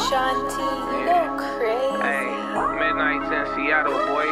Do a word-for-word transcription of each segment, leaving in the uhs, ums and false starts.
Shanti, you go crazy. Hey, midnights in Seattle, boy.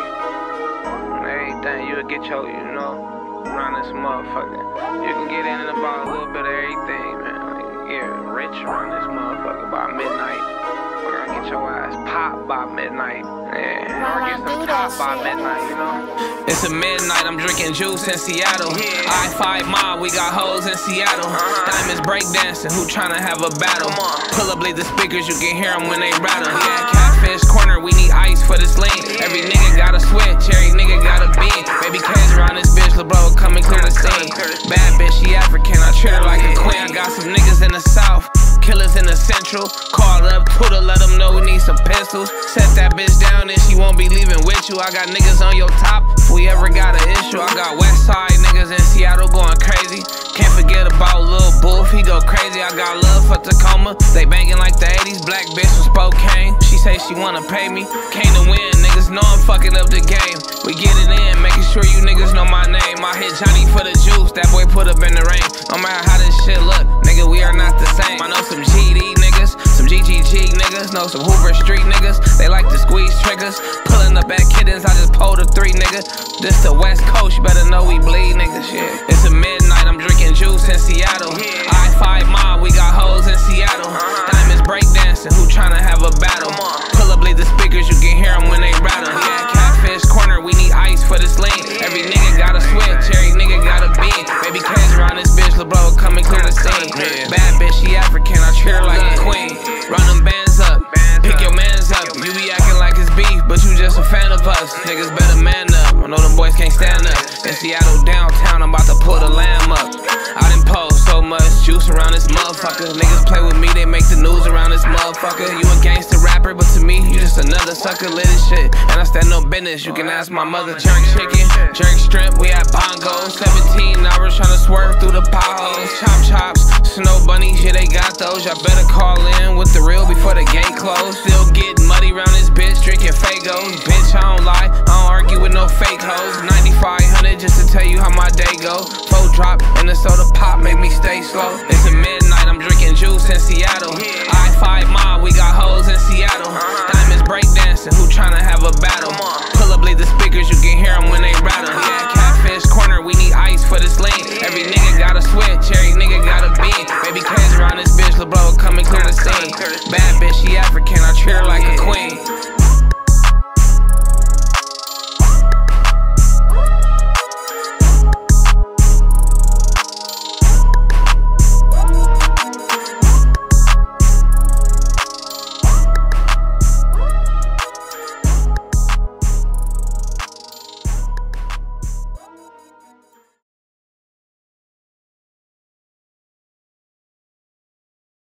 Everything you'll get your, you know, around this motherfucker. You can get in and about a little bit of everything, man. Like, yeah, rich around this motherfucker by midnight. We're gonna get your ass popped by midnight. Yeah, we're gonna get some top by midnight, you know. It's a midnight, I'm drinking juice in Seattle. Yeah. I five mile, we got hoes in Seattle. Uh-huh. Diamonds breakdancing, who tryna have a battle? Pull up, leave the speakers, you can hear them when they rattle. Uh-huh. Yeah, Catfish Corner, we need ice for this lean. Yeah. Every nigga got a switch, every nigga got a bean. Baby K's around this bitch, lil' bro, come and clear the scene. Bad bitch, she African, I treat her like a queen. I got some niggas in the south, killers in the central. Called up Tuda, let them know we need some pistols. Set that bitch down and she won't be leaving with you. I got niggas on your top if we ever got an issue. I got west side niggas in Seattle going crazy. Can't forget about Lil Boof, he go crazy. I got love for Tacoma, they banging like the eighties. Black bitch from Spokane, she say she wanna pay me. Came to win, niggas know I'm fucking up the game. We get it in, making sure you niggas know my name. I hit Johnny for the juice, that boy put up in the rain. No matter how this shit look, nigga, we are not the same. I know some G D niggas, some G G G niggas, know some Hoover Street niggas. They like to squeeze triggers, pulling up at kittens, I just pulled a three, nigga. This the West Coast, you better know we bleed, niggas, yeah. It's a midnight, I'm drinking juice in Seattle. I five mile, we got hoes in Seattle. Diamonds breakdancing, who tryna have a battle? Pull up, leave the speakers, you can hear them when they rattle. Yeah, Catfish Corner, we need ice for this lean. Every nigga got a switch, every nigga got a bean. Baby K's around this bitch, lil' bro, come and clear the scene. Bad bitch, she African, I treat her like a queen. Run them bands up, pick your mans up. You be acting like it's beef, but you just a fan of us. Niggas better man up, I know them boys can't stand up. In Seattle downtown, I'm about to pull the lamb up. I done post so much juice around this motherfucker. Niggas play with me, they make the news around this motherfucker. You a gangster rapper, but to me, you just another sucker, lit as shit. And I stand no business, you can ask my mother. Jerk chicken, jerk shrimp, we at Bongo. seventeen hours tryna swerve through the potholes. Chop chops, snow bunnies, yeah, they got those. Y'all better call in with the real before the gate close. Still getting muddy around this bitch, drinking Fagos. Bitch, I don't lie, I don't argue with no fake hoes. ninety-five hundred just to tell you how my day go. Four drop and the soda pop make me stay slow. It's a midnight, I'm drinking juice in Seattle. I five mile, we got hoes in Seattle. Diamonds breakdancing, who tryna have a battle? Pull up, leave the speakers, you can hear them when they rattle. Yeah, Catfish Corner, we need ice for this lean. Every nigga got a switch, every nigga got a bean. Baby K